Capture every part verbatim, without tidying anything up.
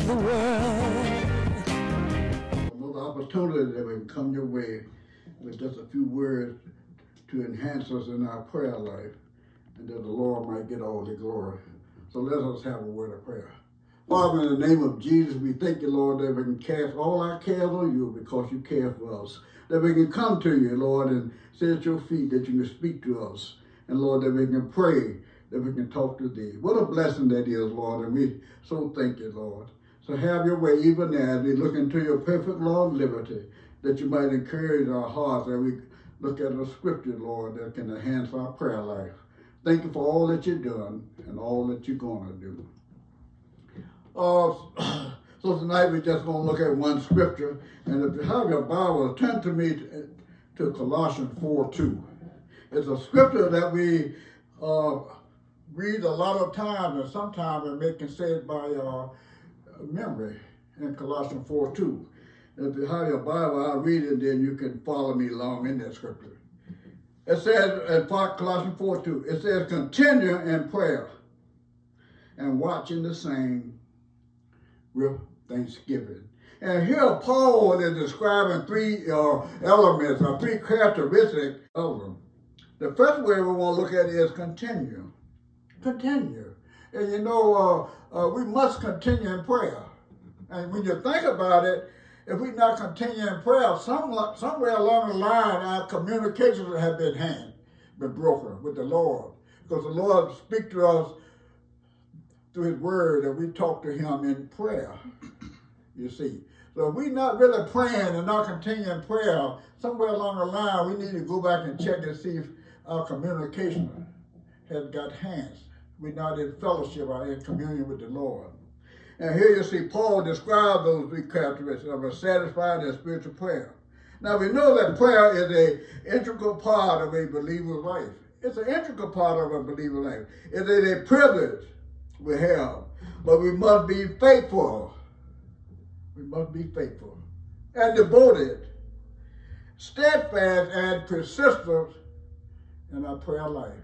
the world. Another opportunity that will come your way with just a few words to enhance us in our prayer life, and that the Lord might get all the glory. So let us have a word of prayer. Father, in the name of Jesus, we thank you, Lord, that we can cast all our cares on you because you care for us. That we can come to you, Lord, and sit at your feet, that you can speak to us. And Lord, that we can pray, that we can talk to thee. What a blessing that is, Lord, and we so thank you, Lord. So have your way even now as we look into your perfect law of liberty, that you might encourage our hearts as we look at the scripture, Lord, that can enhance our prayer life. Thank you for all that you've done and all that you're going to do. Uh, so tonight we're just going to look at one scripture. And if you have your Bible, turn to me to, to Colossians four two. It's a scripture that we uh, read a lot of times, and sometimes it may can say it by uh, memory in Colossians four two. If you have your Bible, I'll read it, then you can follow me along in that scripture. It says in Colossians four two, it says, continue in prayer and watching the same with thanksgiving. And here Paul is describing three uh, elements or three characteristics of them. The first way we want to look at is continue. Continue. And you know, uh, uh, we must continue in prayer. And when you think about it, if we not continue in prayer, some, somewhere along the line, our communications have been hand, been broken with the Lord. Because the Lord speaks to us through his word, and we talk to him in prayer, you see. So if we're not really praying and not continuing prayer, somewhere along the line, we need to go back and check and see if our communication has got hands. We're not in fellowship or in communion with the Lord. And here you see Paul describe those three characteristics of a satisfied and spiritual prayer. Now we know that prayer is an integral part of a believer's life. It's an integral part of a believer's life. It is a privilege we have, but we must be faithful. We must be faithful and devoted, steadfast and persistent in our prayer life.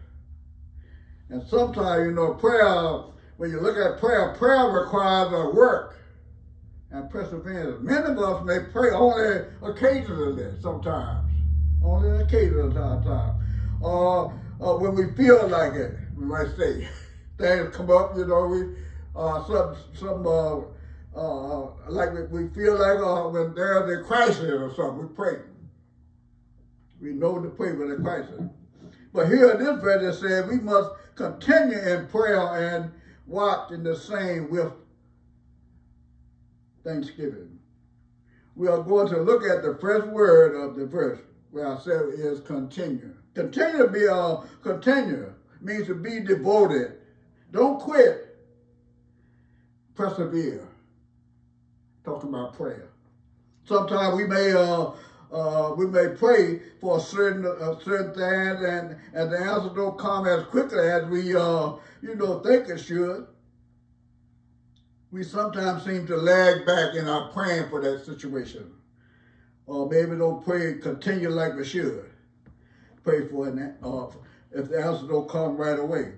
And sometimes, you know, prayer, when you look at prayer, prayer requires a work and perseverance. Many of us may pray only occasionally sometimes, only occasionally sometimes. Uh, uh, when we feel like it, we might say. Things come up, you know, we, uh, some, some, uh, uh, like we, we feel like uh, when there's a crisis or something, we pray. We know to pray with a crisis. But here in this verse it says we must continue in prayer and watch in the same with thanksgiving. We are going to look at the first word of the verse where I said is continue. Continue to be a uh, continue means to be devoted. Don't quit. Persevere. Talking about prayer. Sometimes we may uh, uh, we may pray for a certain uh, certain things, and and the answer don't come as quickly as we uh, you know think it should. We sometimes seem to lag back in our praying for that situation, or maybe don't pray continue like we should. Pray for it uh, if the answer don't come right away.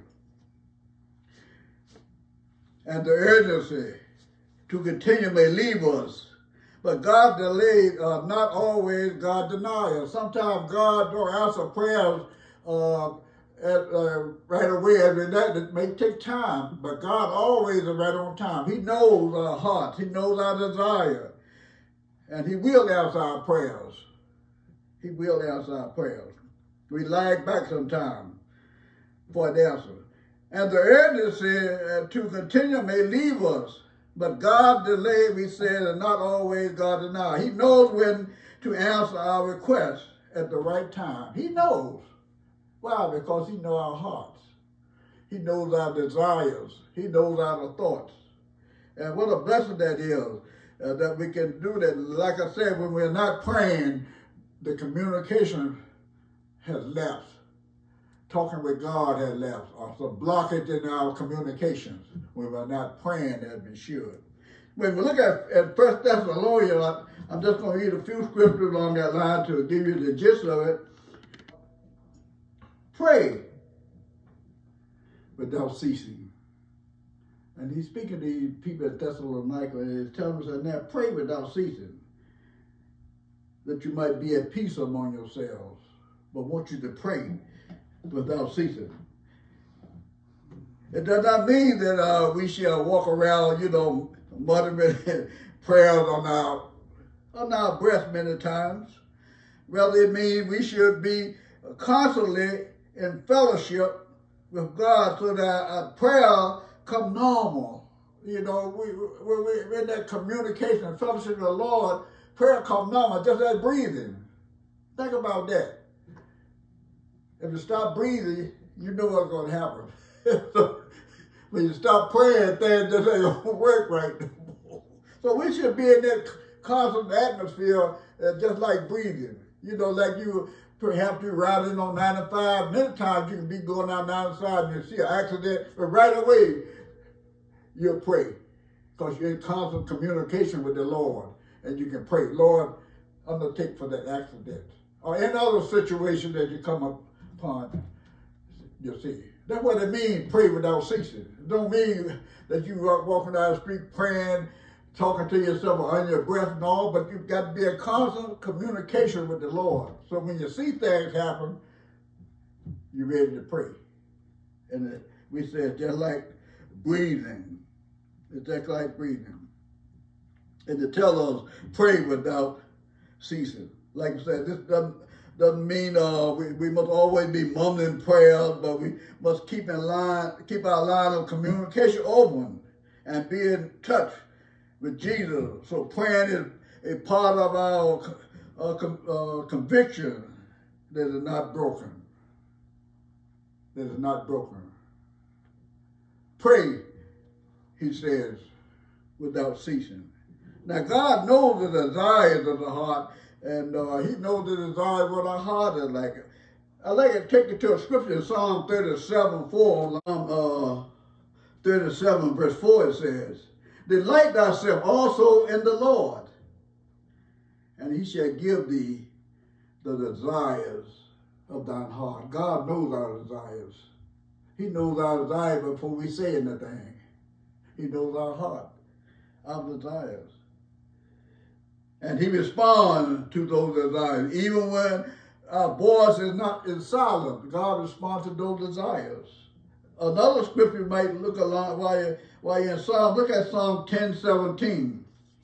And the urgency to continue may leave us. But God delayed, uh, not always God deny us. Sometimes God don't answer prayers uh, at, uh, right away. And that it may take time, but God always is right on time. He knows our hearts. He knows our desire. And he will answer our prayers. He will answer our prayers. We lag back sometimes for an answer. And the urgency to continue may leave us, but God delayed, we said, and not always God deny. He knows when to answer our requests at the right time. He knows. Why? Because he knows our hearts. He knows our desires. He knows our thoughts. And what a blessing that is, uh, that we can do that. Like I said, when we're not praying, the communication has lapsed. Talking with God has left, or some blockage in our communications when we're not praying as we should. When we look at, at First Thessalonians, I'm just going to read a few scriptures along that line to give you the gist of it. Pray without ceasing. And he's speaking to these people at Thessalonica, and he's telling them now, pray without ceasing, that you might be at peace among yourselves. But I want you to pray without ceasing. It does not mean that uh, we shall walk around, you know, muttering prayers on our, on our breath many times. Rather, it means we should be constantly in fellowship with God so that our prayer come normal. You know, we, when we're in that communication and fellowship with the Lord, prayer come normal, just like breathing. Think about that. If you stop breathing, you know what's going to happen. So, when you stop praying, things just ain't going to work right. So we should be in that constant atmosphere, uh, just like breathing. You know, like you, perhaps you're riding on ninety-five. Many times you can be going down ninety-five and you see an accident, but right away, you'll pray. Because you're in constant communication with the Lord. And you can pray, Lord, undertake for that accident. Or in other situations that you come upon, you see. That's what it means, pray without ceasing. It don't mean that you are walking down the street praying, talking to yourself or under your breath and all, but you've got to be in constant communication with the Lord. So when you see things happen, you're ready to pray. And we said just like breathing. It's just like breathing. And to tell us, pray without ceasing. Like I said, this doesn't, doesn't mean uh, we, we must always be mumbling prayers, but we must keep in line, keep our line of communication open and be in touch with Jesus. So praying is a part of our uh, com, uh, conviction that is not broken. That is not broken. Pray, he says, without ceasing. Now, God knows the desires of the heart, and uh, he knows the desires of what our heart is like. I'd like to take you to a scripture in Psalm thirty-seven, four. Psalm uh, thirty-seven, verse four, it says, delight thyself also in the Lord, and he shall give thee the desires of thine heart. God knows our desires. He knows our desires before we say anything. He knows our heart, our desires. And he responds to those desires. Even when our voice is not is silent, God responds to those desires. Another scripture you might look along while you're, while you're in Psalm, look at Psalm ten seventeen.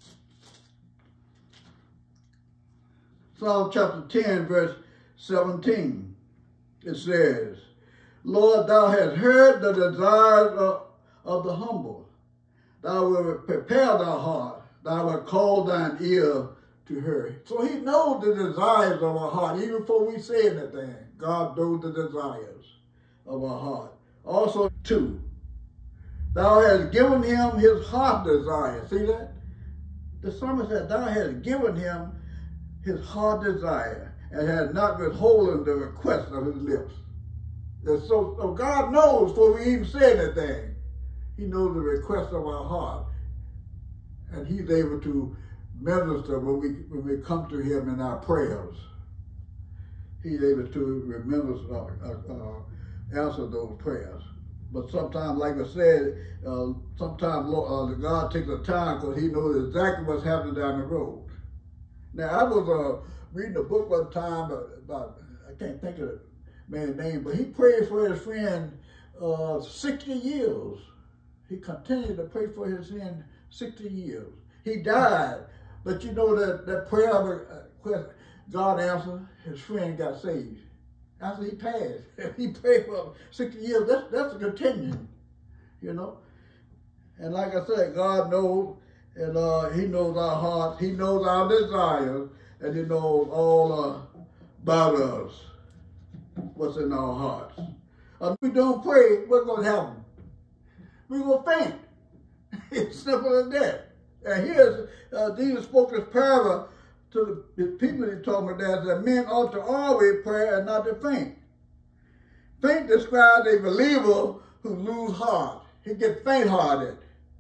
Psalm chapter ten, verse seventeen. It says, Lord, thou hast heard the desires of, of the humble. Thou wilt prepare thy heart. Thou wilt call thine ear to her. So he knows the desires of our heart. Even before we say anything, God knows the desires of our heart. Also, two, thou hast given him his heart desire. See that? The psalmist said, thou hast given him his heart desire and has not withholden the request of his lips. And so, so God knows before we even say anything. He knows the request of our heart. And he's able to minister when we when we come to him in our prayers. He's able to minister, uh, uh, answer those prayers. But sometimes, like I said, uh, sometimes uh, God takes the time because he knows exactly what's happening down the road. Now, I was uh, reading a book one time about, I can't think of the man's name, but he prayed for his friend uh, sixty years. He continued to pray for his friend sixty years. He died, but you know that, that prayer, uh, God answered, his friend got saved. After he passed, he prayed for sixty years. That's, that's a continuing, you know. And like I said, God knows, and uh, he knows our hearts, he knows our desires, and he knows all uh, about us, what's in our hearts. Uh, if we don't pray, what's going to happen? We're going to faint. It's simple as that. And here's, uh, Jesus spoke this parable to the, the people he told me that, that men ought to always pray and not to faint. Faint describes a believer who lose heart. He gets faint-hearted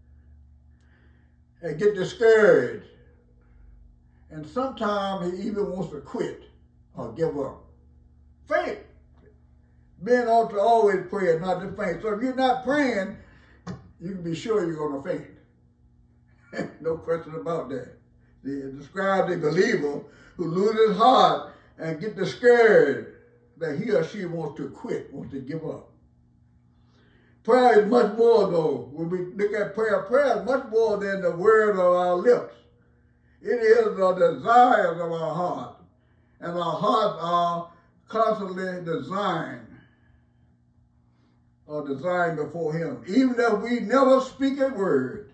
and get discouraged. And sometimes he even wants to quit or give up. Faint. Men ought to always pray and not to faint. So if you're not praying, you can be sure you're going to faint. No question about that. They describe the believer who loses his heart and get discouraged that he or she wants to quit, wants to give up. Prayer is much more, though. When we look at prayer, prayer is much more than the word of our lips. It is the desires of our heart. And our hearts are constantly designed or designed before him. Even if we never speak a word,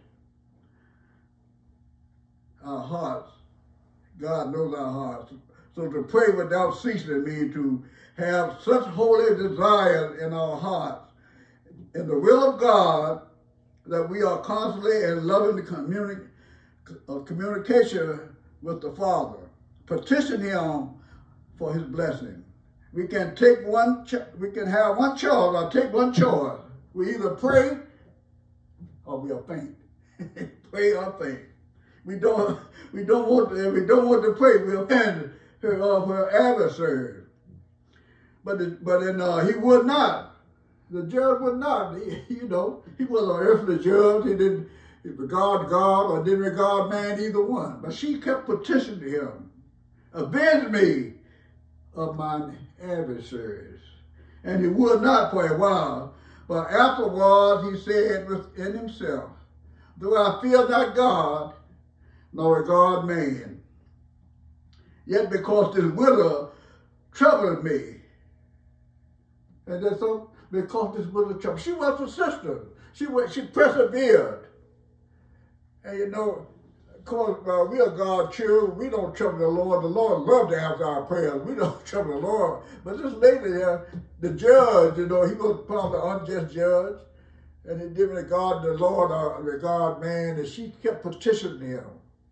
our hearts, God knows our hearts. So to pray without ceasing means to have such holy desires in our hearts, in the will of God, that we are constantly in loving communi uh, communication with the Father. Petition him for his blessing. We can take one, we can have one choice or take one choice. We either pray or we'll faint. Pray or faint. We don't, we don't want to, we don't want to pray. We'll offend her of her adversary. But, the, but then uh, he would not. The judge would not. He, you know, he was an earthly judge. He didn't regard God or didn't regard man, either one. But she kept petitioning him, avenge me of mine adversaries. And he would not for a while. But afterwards he said within himself, though I fear not God, nor regard man, yet because this widow troubled me. And that's so because this widow troubled. She was persistent. She went, she persevered. And you know, of course, uh, we are God's children. We don't trouble the Lord. The Lord loves to answer our prayers. We don't trouble the Lord. But this lady here, the judge, you know, he was probably an unjust judge. And he didn't regard the Lord or regard man. And she kept petitioning him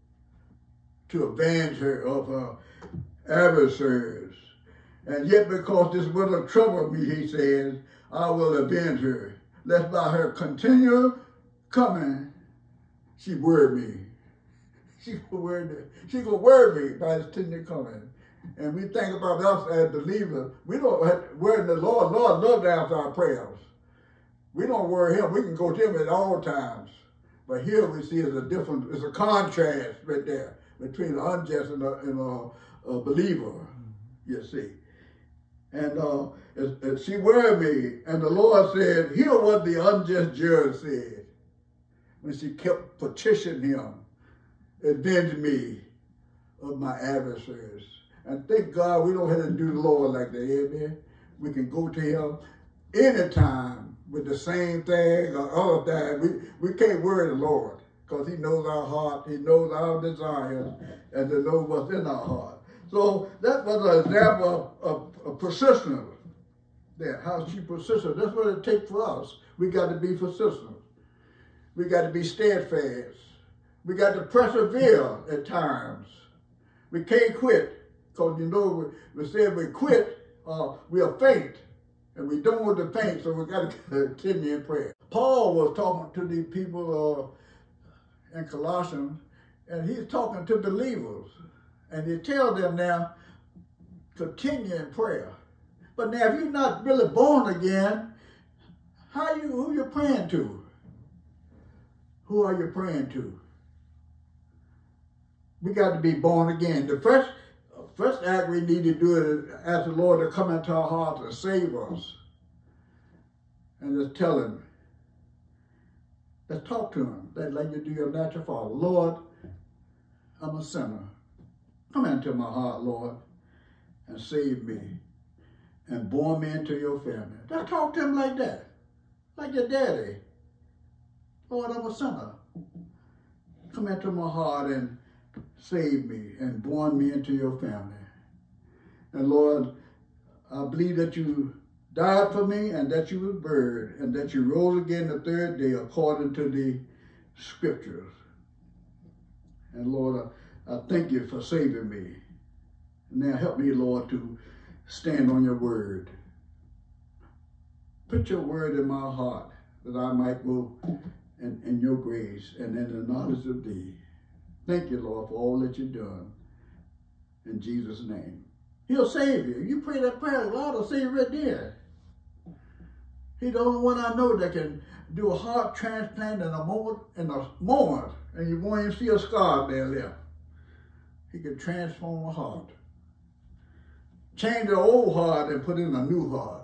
to avenge her of her adversaries. And yet because this widow troubled me, he says, I will avenge her, lest by her continual coming, she worried me. She gonna worry me. She gonna worry me by his continual coming. And we think about us as believers. We don't have to worry the Lord. Lord loves to answer our prayers. We don't worry him. We can go to him at all times. But here we see it's a different, it's a contrast right there between the unjust and a, and a, a believer, you see. And uh, it, it, she worried me, and the Lord said, hear what the unjust judge said when she kept petitioning him, avenge me of my adversaries. And thank God we don't have to do the Lord like that, amen? We can go to him anytime with the same thing or other thing. We, we can't worry the Lord because he knows our heart, he knows our desires, and he knows what's in our heart. So that was an example of, of, of persistence there, how she persisted. That's what it takes for us. We got to be persistent. We got to be steadfast. We got to persevere at times. We can't quit because, you know, we, we said we quit, uh, we'll faint. And we don't want to faint, so we got to continue in prayer. Paul was talking to the people uh, in Colossians, and he's talking to believers. And he tells them now, continue in prayer. But now, if you're not really born again, how you who you praying to? Who are you praying to? We got to be born again. The first, first act we need to do is ask the Lord to come into our hearts and save us. And just tell him, let's talk to him, like you do your natural father. Lord, I'm a sinner. Come into my heart, Lord, and save me, and born me into your family. Just talk to him like that, like your daddy. Lord, I'm a sinner. Come into my heart and save me, and born me into your family. And Lord, I believe that you died for me, and that you were buried, and that you rose again the third day according to the scriptures. And Lord, I I thank you for saving me. Now help me, Lord, to stand on your word. Put your word in my heart that I might go in, in your grace and in the knowledge of thee. Thank you, Lord, for all that you've done. In Jesus' name. He'll save you. You pray that prayer, God will save you right there. He's the only one I know that can do a heart transplant in a moment, in a moment, and you won't even see a scar there left. He can transform a heart. Change the old heart and put in a new heart.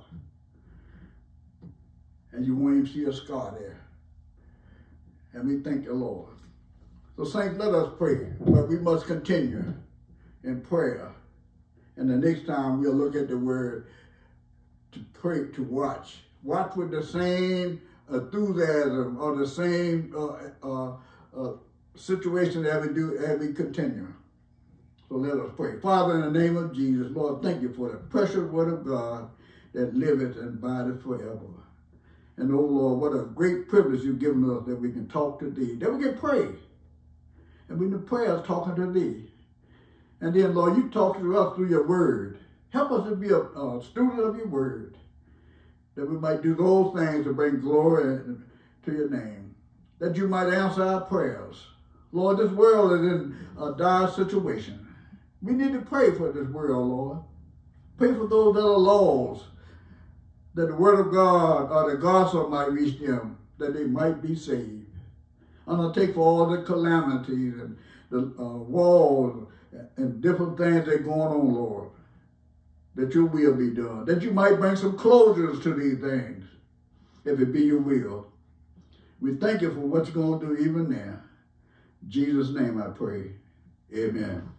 And you won't even see a scar there. And we thank the Lord. So saints, let us pray, but we must continue in prayer. And the next time we'll look at the word to pray, to watch. Watch with the same enthusiasm or the same uh, uh, uh, situation that we do as we continue. So let us pray. Father, in the name of Jesus, Lord, thank you for the precious word of God that liveth and abideth forever. And oh Lord, what a great privilege you've given us that we can talk to thee, that we can pray. And we can pray us talking to thee. And then, Lord, you talk to us through your word. Help us to be a, a student of your word, that we might do those things to bring glory to your name, that you might answer our prayers. Lord, this world is in a dire situation. We need to pray for this world, Lord. Pray for those that are lost, that the word of God or the gospel might reach them, that they might be saved. I'm going to take for all the calamities and the uh, wars and different things that are going on, Lord, that your will be done, that you might bring some closures to these things, if it be your will. We thank you for what you're going to do even now. In Jesus' name I pray. Amen.